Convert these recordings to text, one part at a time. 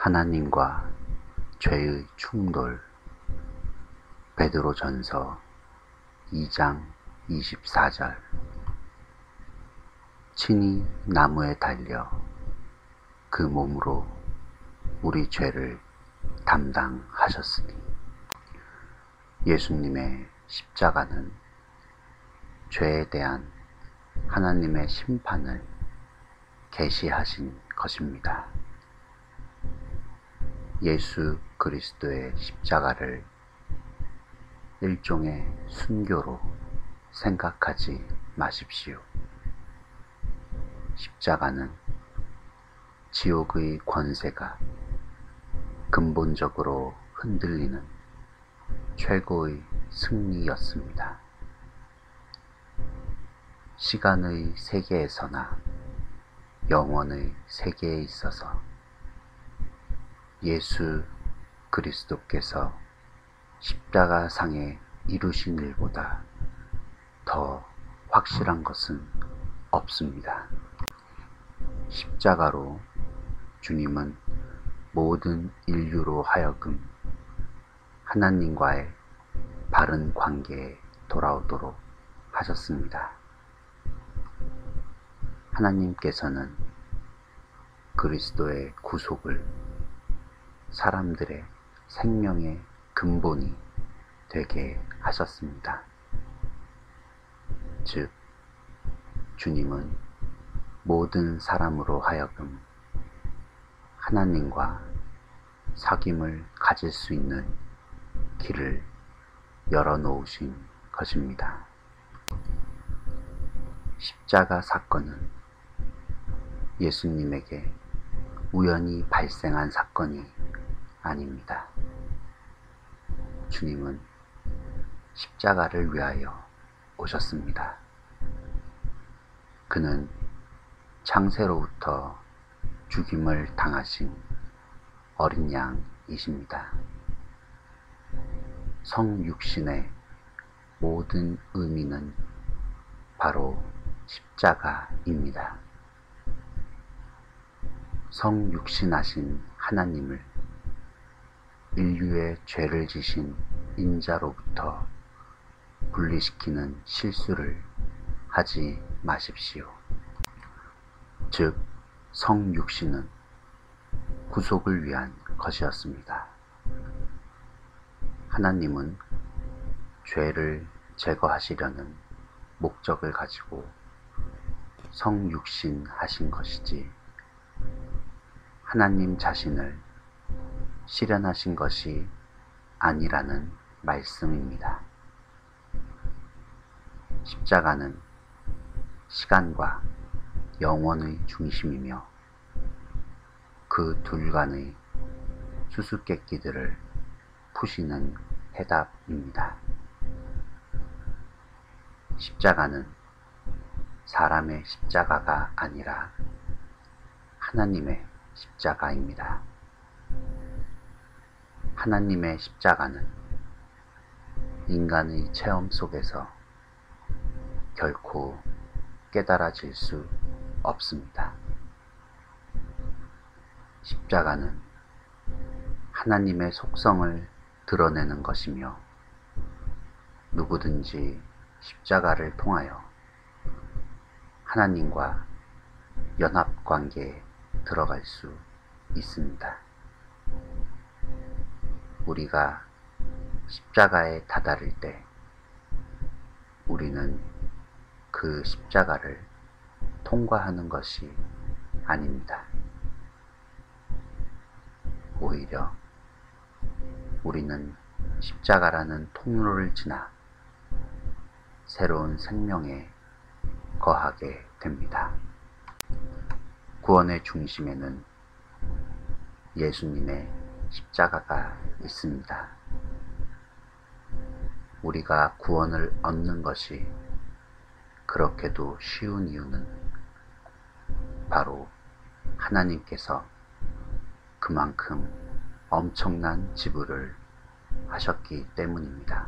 하나님과 죄의 충돌. 베드로전서 2장 24절. 친히 나무에 달려 그 몸으로 우리 죄를 담당하셨으니. 예수님의 십자가는 죄에 대한 하나님의 심판을 계시하신 것입니다. 예수 그리스도의 십자가를 일종의 순교로 생각하지 마십시오. 십자가는 지옥의 권세가 근본적으로 흔들리는 최고의 승리였습니다. 시간의 세계에서나 영원의 세계에 있어서 예수 그리스도께서 십자가 상에 이루신 일보다 더 확실한 것은 없습니다. 십자가로 주님은 모든 인류로 하여금 하나님과의 바른 관계에 돌아오도록 하셨습니다. 하나님께서는 그리스도의 구속을 사람들의 생명의 근본이 되게 하셨습니다. 즉, 주님은 모든 사람으로 하여금 하나님과 사귐을 가질 수 있는 길을 열어놓으신 것입니다. 십자가 사건은 예수님에게 우연히 발생한 사건이 아닙니다. 주님은 십자가를 위하여 오셨습니다. 그는 창세로부터 죽임을 당하신 어린 양이십니다. 성육신의 모든 의미는 바로 십자가입니다. 성육신하신 하나님을 인류의 죄를 지신 인자로부터 분리시키는 실수를 하지 마십시오. 즉, 성육신은 구속을 위한 것이었습니다. 하나님은 죄를 제거하시려는 목적을 가지고 성육신 하신 것이지 하나님 자신을 실현하신 것이 아니라는 말씀입니다. 십자가는 시간과 영원의 중심이며 그 둘 간의 수수께끼들을 푸시는 해답입니다. 십자가는 사람의 십자가가 아니라 하나님의 십자가입니다. 하나님의 십자가는 인간의 체험 속에서 결코 깨달아질 수 없습니다. 십자가는 하나님의 속성을 드러내는 것이며 누구든지 십자가를 통하여 하나님과 연합관계에 들어갈 수 있습니다. 우리가 십자가에 다다를 때 우리는 그 십자가를 통과하는 것이 아닙니다. 오히려 우리는 십자가라는 통로를 지나 새로운 생명에 거하게 됩니다. 구원의 중심에는 예수님의 십자가가 있습니다. 우리가 구원을 얻는 것이 그렇게도 쉬운 이유는 바로 하나님께서 그만큼 엄청난 지불을 하셨기 때문입니다.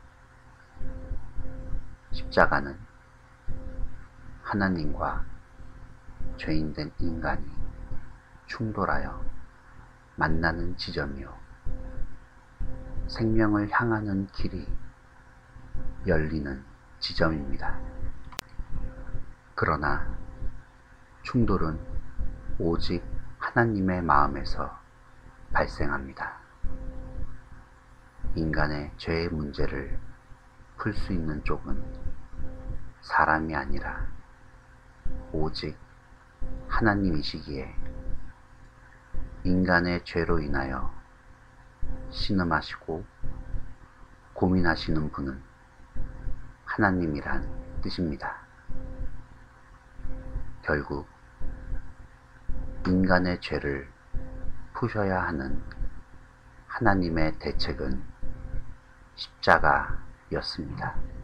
십자가는 하나님과 죄인된 인간이 충돌하여 만나는 지점이요. 생명을 향하는 길이 열리는 지점입니다. 그러나 충돌은 오직 하나님의 마음에서 발생합니다. 인간의 죄의 문제를 풀 수 있는 쪽은 사람이 아니라 오직 하나님이시기에 인간의 죄로 인하여 신음하시고 고민하시는 분은 하나님이란 뜻입니다. 결국 인간의 죄를 푸셔야 하는 하나님의 대책은 십자가였습니다.